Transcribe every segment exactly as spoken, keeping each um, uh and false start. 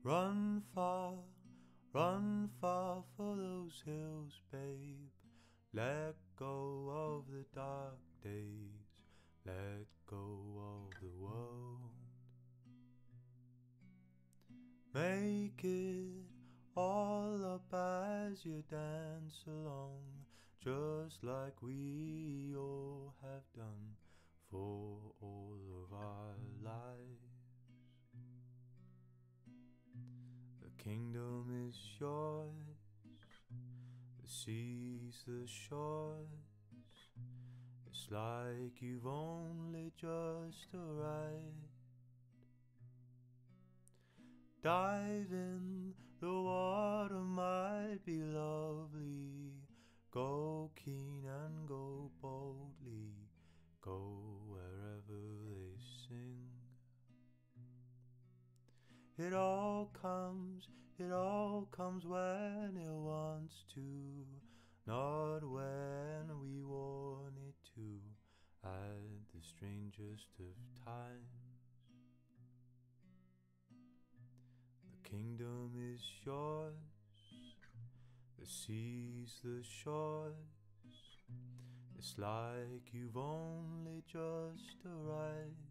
Run far, run far for those hills, babe. Let go of the dark days, let go of the world. Make it all up as you dance along, just like we all have done for all of our lives. The kingdom is yours, the seas, the shores. It's like you've only just arrived. Dive in, the water might be lovely. Go keen and go boldly, go wherever they sing. It all comes, it all comes when it wants to, not when we want it to, at the strangest of times. The kingdom is yours, the seas, the shores. It's like you've only just arrived.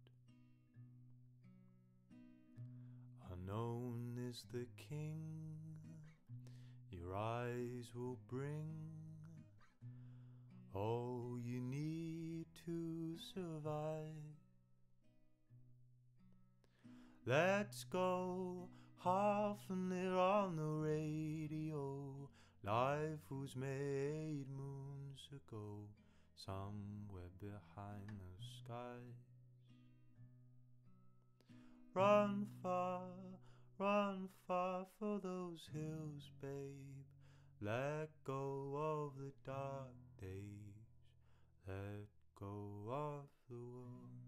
Unknown is the king, your eyes will bring all you need to survive. Let's go, halfing it on the radio. Life was made moons ago, somewhere behind the skies. Run far, run far for those hills, babe. Let go of the dark days, let go of the world.